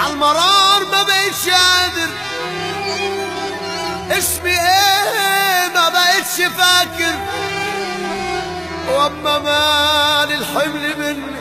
عالمرار ما بقتش قادر، اسمي ايه ما بقتش فاكر، واما مال الحمل مني